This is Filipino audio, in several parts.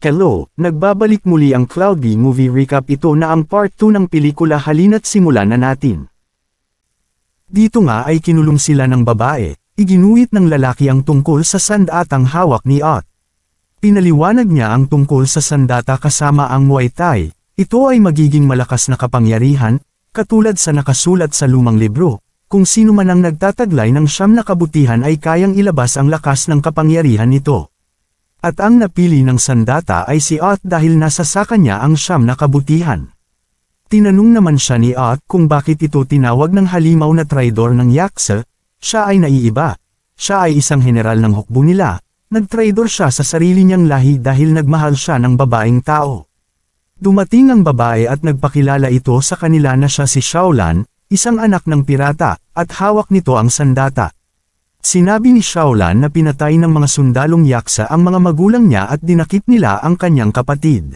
Hello, nagbabalik muli ang Cloudy Movie Recap. Ito na ang part 2 ng pelikula, halina't simulan na natin. Dito nga ay kinulong sila ng babae, iginuhit ng lalaki ang tungkol sa sandatang hawak ni Ott. Pinaliwanag niya ang tungkol sa sandata kasama ang Muay Thai. Ito ay magiging malakas na kapangyarihan, katulad sa nakasulat sa lumang libro. Kung sino man ang nagtataglay ng 9 na kabutihan ay kayang ilabas ang lakas ng kapangyarihan nito. At ang napili ng sandata ay si Ott dahil nasa sa kanya ang 9 na kabutihan. Tinanong naman siya ni Ott kung bakit ito tinawag ng halimaw na traidor ng Yaksa. Siya ay naiiba. Siya ay isang general ng hukbo nila. Nagtraidor siya sa sarili niyang lahi dahil nagmahal siya ng babaeng tao. Dumating ang babae at nagpakilala ito sa kanila na siya si Shaolan, isang anak ng pirata, at hawak nito ang sandata. Sinabi ni Shaolan na pinatay ng mga sundalong Yaksa ang mga magulang niya at dinakip nila ang kanyang kapatid.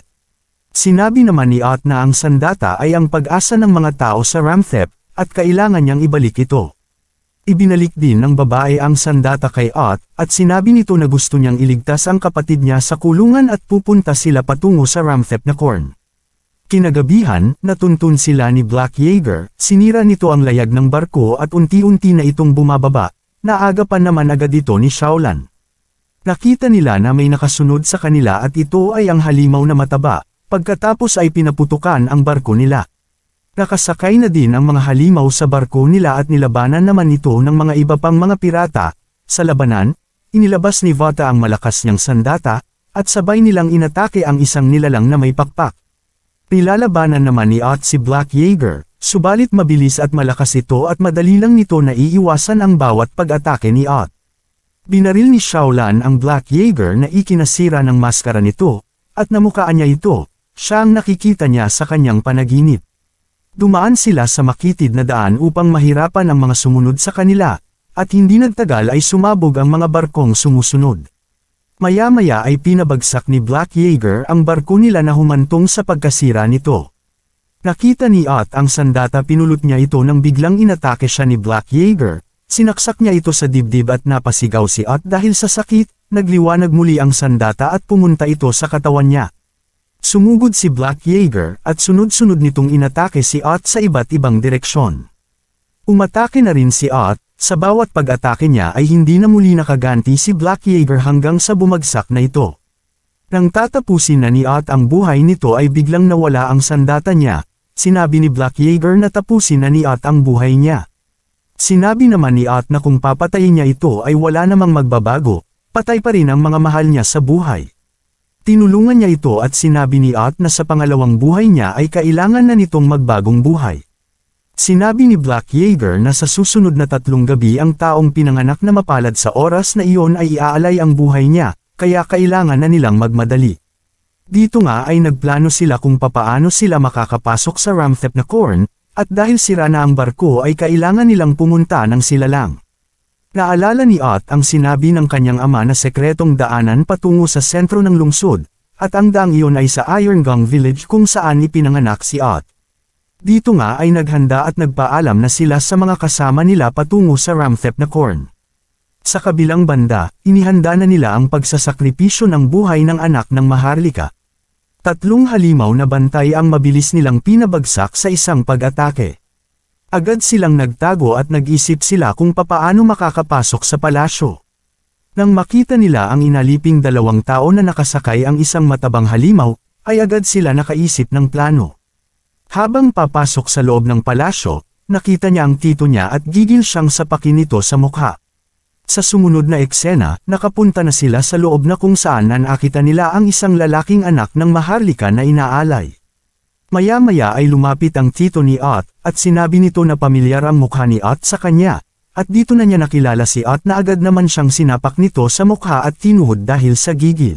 Sinabi naman ni Ott na ang sandata ay ang pag-asa ng mga tao sa Ramthep, at kailangan niyang ibalik ito. Ibinalik din ng babae ang sandata kay Ott, at sinabi nito na gusto niyang iligtas ang kapatid niya sa kulungan at pupunta sila patungo sa Ramthep na Corn. Kinagabihan, natuntun sila ni Black Jaeger, sinira nito ang layag ng barko at unti-unti na itong bumababa. Naagapan naman agad ito ni Shaolan. Nakita nila na may nakasunod sa kanila at ito ay ang halimaw na mataba, pagkatapos ay pinaputukan ang barko nila. Nakasakay na din ang mga halimaw sa barko nila at nilabanan naman ito ng mga iba pang mga pirata. Sa labanan, inilabas ni Vata ang malakas niyang sandata, at sabay nilang inatake ang isang nilalang na may pakpak. Nilalabanan naman ni Ott si Black Jaeger. Subalit mabilis at malakas ito at madali lang nito na iiwasan ang bawat pag-atake ni Ott. Binaril ni Shaolan ang Black Jaeger na ikinasira ng maskara nito, at namukaan niya ito, siya ang nakikita niya sa kanyang panaginip. Dumaan sila sa makitid na daan upang mahirapan ang mga sumunod sa kanila, at hindi nagtagal ay sumabog ang mga barkong sumusunod. Maya-maya ay pinabagsak ni Black Jaeger ang barko nila na humantong sa pagkasira nito. Nakita ni Ott ang sandata, pinulot niya ito nang biglang inatake siya ni Black Jaeger. Sinaksak niya ito sa dibdib at napasigaw si Ott dahil sa sakit. Nagliwanag muli ang sandata at pumunta ito sa katawan niya. Sumugod si Black Jaeger at sunod-sunod nitong inatake si Ott sa iba't ibang direksyon. Umatake na rin si Ott, sa bawat pag-atake niya ay hindi na muli nakaganti si Black Jaeger hanggang sa bumagsak na ito. Nang tatapusin na ni Ott ang buhay nito ay biglang nawala ang sandata niya. Sinabi ni Black Jaeger na tapusin na ni Ott ang buhay niya. Sinabi naman ni Ott na kung papatayin niya ito ay wala namang magbabago, patay pa rin ang mga mahal niya sa buhay. Tinulungan niya ito at sinabi ni Ott na sa pangalawang buhay niya ay kailangan na nitong magbagong buhay. Sinabi ni Black Jaeger na sa susunod na 3 gabi ang taong pinanganak na mapalad sa oras na iyon ay iaalay ang buhay niya, kaya kailangan na nilang magmadali. Dito nga ay nagplano sila kung papaano sila makakapasok sa Ramthep na Corn, at dahil sira na ang barko ay kailangan nilang pumunta ng sila lang. Naalala ni Ott ang sinabi ng kanyang ama na sekretong daanan patungo sa sentro ng lungsod, at ang daang iyon ay sa Iron Gong Village kung saan ipinanganak si Ott. Dito nga ay naghanda at nagpaalam na sila sa mga kasama nila patungo sa Ramthep na Corn. Sa kabilang banda, inihanda na nila ang pagsasakripisyo ng buhay ng anak ng Maharlika. 3 halimaw na bantay ang mabilis nilang pinabagsak sa isang pag-atake. Agad silang nagtago at nag-isip sila kung papaano makakapasok sa palasyo. Nang makita nila ang inaliping 2 tao na nakasakay ang isang matabang halimaw, ay agad sila nakaisip ng plano. Habang papasok sa loob ng palasyo, nakita niya ang tito niya at gigil siyang sapakin nito sa mukha. Sa sumunod na eksena, nakapunta na sila sa loob na kung saan nakita nila ang isang lalaking anak ng Maharlika na inaalay. Maya-maya ay lumapit ang tito ni Ott, at sinabi nito na pamilyar ang mukha ni Ott sa kanya, at dito na niya nakilala si Ott na agad naman siyang sinapak nito sa mukha at tinuhod dahil sa gigil.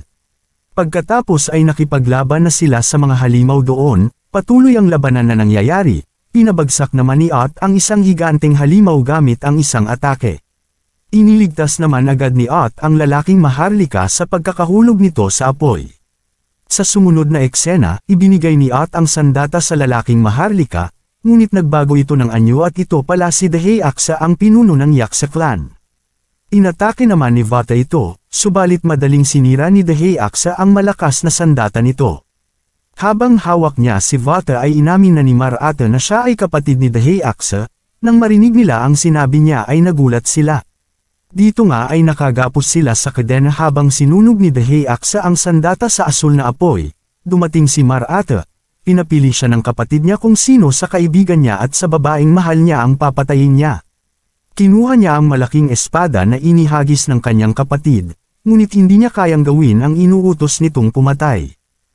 Pagkatapos ay nakipaglaban na sila sa mga halimaw doon, patuloy ang labanan na nangyayari, pinabagsak naman ni Ott ang isang higanteng halimaw gamit ang isang atake. Iniligtas naman agad ni Ott ang lalaking Maharlika sa pagkakahulog nito sa apoy. Sa sumunod na eksena, ibinigay ni Ott ang sandata sa lalaking Maharlika, ngunit nagbago ito ng anyo at ito pala si Dahei Aksa ang pinuno ng Yaksa clan. Inatake naman ni Vata ito, subalit madaling sinira ni Daheaksa ang malakas na sandata nito. Habang hawak niya si Vata ay inamin na ni Marata na siya ay kapatid ni Daheaksa. Nang marinig nila ang sinabi niya ay nagulat sila. Dito nga ay nakagapos sila sa kadena habang sinunog ni Daheaksa ang sandata sa asul na apoy. Dumating si Marata. Pinapili siya ng kapatid niya kung sino sa kaibigan niya at sa babaeng mahal niya ang papatayin niya. Kinuha niya ang malaking espada na inihagis ng kanyang kapatid, ngunit hindi niya kayang gawin ang inuutos nitong pumatay.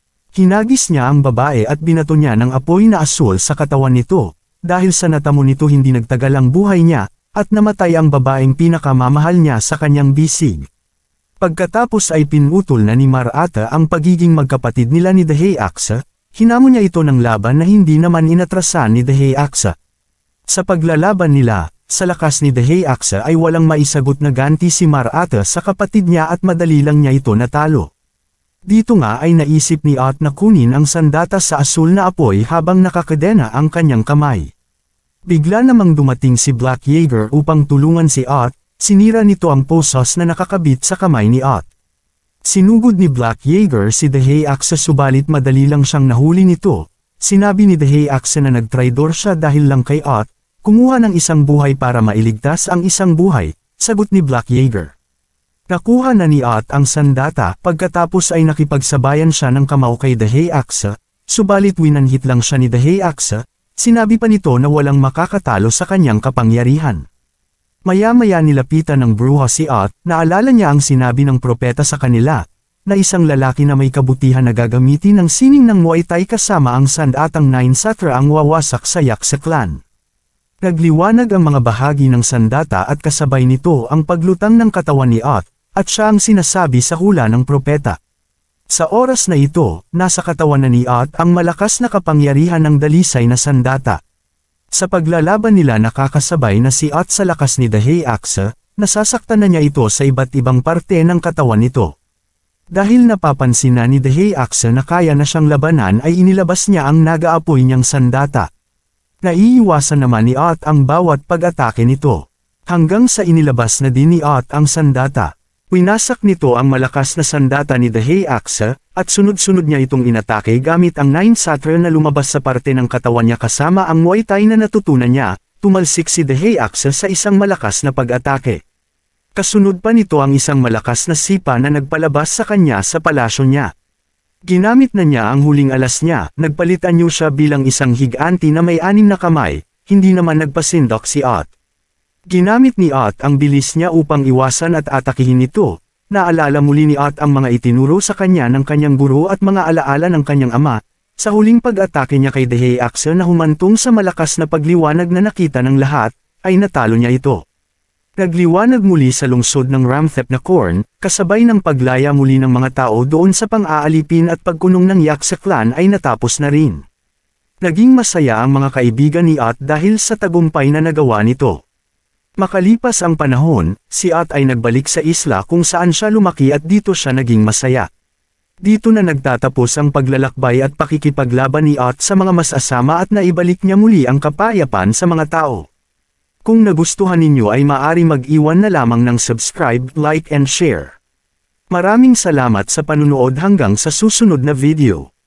Hinagis niya ang babae at binato niya ng apoy na asul sa katawan nito, dahil sa natamo nito hindi nagtagal ang buhay niya, at namatay ang babaeng pinakamamahal niya sa kanyang bisig. Pagkatapos ay pinutol na ni Marata ang pagiging magkapatid nila ni Daheaksa, hinamon niya ito ng laban na hindi naman inatrasan ni Daheaksa. Sa paglalaban nila, sa lakas ni Daheaksa ay walang maisagot na ganti si Marata sa kapatid niya at madali lang niya ito natalo. Dito nga ay naisip ni Ott na kunin ang sandata sa asul na apoy habang nakakadena ang kanyang kamay. Bigla namang dumating si Black Jaeger upang tulungan si Ott, sinira nito ang posos na nakakabit sa kamay ni Ott. Sinugod ni Black Jaeger si Daheaksa subalit madali lang siyang nahuli nito. Sinabi ni Daheaksa na nagtraidor siya dahil lang kay Ott, kumuha ng isang buhay para mailigtas ang isang buhay, sagot ni Black Jaeger. Nakuha na ni Ott ang sandata pagkatapos ay nakipagsabayan siya ng kamao kay Daheaksa, subalit winanhit lang siya ni Daheaksa, sinabi pa nito na walang makakatalo sa kanyang kapangyarihan. Maya-maya nilapitan ng bruha si Ott, naalala niya ang sinabi ng propeta sa kanila, na isang lalaki na may kabutihan na gagamitin ng sining ng Muay Thai kasama ang sandatang Nine Satra ang wawasak sa Yaksa clan. Nagliwanag ang mga bahagi ng sandata at kasabay nito ang paglutang ng katawan ni Ott, at siya ang sinasabi sa hula ng propeta. Sa oras na ito, nasa katawan na ni Ott ang malakas na kapangyarihan ng dalisay na sandata. Sa paglalaban nila nakakasabay na si Ott sa lakas ni Daheaksa, nasasaktan na niya ito sa iba't ibang parte ng katawan nito. Dahil napapansin na ni Daheaksa na kaya na siyang labanan ay inilabas niya ang nag-aapoy niyang sandata. Naiiwasan naman ni Ott ang bawat pag-atake nito. Hanggang sa inilabas na din ni Ott ang sandata. Winasak nito ang malakas na sandata ni Daheaksa, at sunod-sunod niya itong inatake gamit ang Nine Satra na lumabas sa parte ng katawan niya kasama ang Muay Thai na natutunan niya, tumalsik si Daheaksa sa isang malakas na pag-atake. Kasunod pa nito ang isang malakas na sipa na nagpalabas sa kanya sa palasyo niya. Ginamit na niya ang huling alas niya, nagpalit anyo siya bilang isang higanti na may 6 na kamay, hindi naman nagpasindok si Ott. Ginamit ni Ott ang bilis niya upang iwasan at atakihin ito. Naalala muli ni Ott ang mga itinuro sa kanya ng kanyang guro at mga alaala ng kanyang ama. Sa huling pag-atake niya kay Daheaksa na humantong sa malakas na pagliwanag na nakita ng lahat, ay natalo niya ito. Nagliwanag muli sa lungsod ng Ramthep Nakhon, kasabay ng paglaya muli ng mga tao doon sa pang-aalipin at pagkunong ng Yaksa clan ay natapos na rin. Naging masaya ang mga kaibigan ni Ott dahil sa tagumpay na nagawa nito. Makalipas ang panahon, si Ott ay nagbalik sa isla kung saan siya lumaki at dito siya naging masaya. Dito na nagtatapos ang paglalakbay at pakikipaglaban ni Ott sa mga masasama at naibalik niya muli ang kapayapaan sa mga tao. Kung nagustuhan ninyo ay maaari mag-iwan na lamang ng subscribe, like and share. Maraming salamat sa panunood hanggang sa susunod na video.